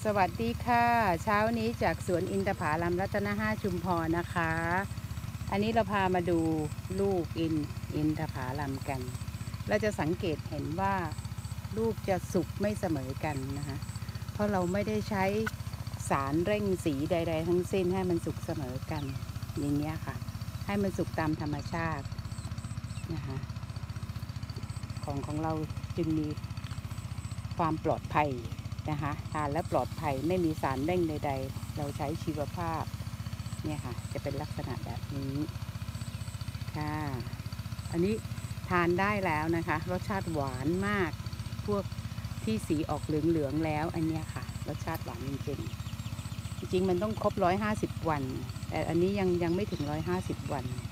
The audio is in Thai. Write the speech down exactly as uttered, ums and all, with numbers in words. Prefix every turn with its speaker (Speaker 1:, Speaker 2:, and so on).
Speaker 1: สวัสดีค่ะเช้านี้จากสวนอินทผลัมรัตนห้าชุมพรนะคะ อันนี้เราพามาดูลูกอินอินทผลัมกัน เราจะสังเกตเห็นว่าลูกจะสุกไม่เสมอกันนะคะเพราะเราไม่ได้ใช้สารเร่งสีใดๆทั้งสิ้นให้มันสุกเสมอกันอย่างเงี้ยค่ะให้มันสุกตามธรรมชาตินะคะของของเราจึงมีความปลอดภัยนะคะทานและปลอดภัยไม่มีสารเร่งใดๆเราใช้ชีวภาพเนี่ยค่ะจะเป็นลักษณะแบบนี้ค่ะอันนี้ทานได้แล้วนะคะรสชาติหวานมากพวกที่สีออกเหลืองๆแล้วอันเนี้ยค่ะรสชาติหวานจริงๆจริงๆมันต้องครบร้อยห้าสิบวันแต่อันนี้ยังยังไม่ถึงร้อยห้าสิบวัน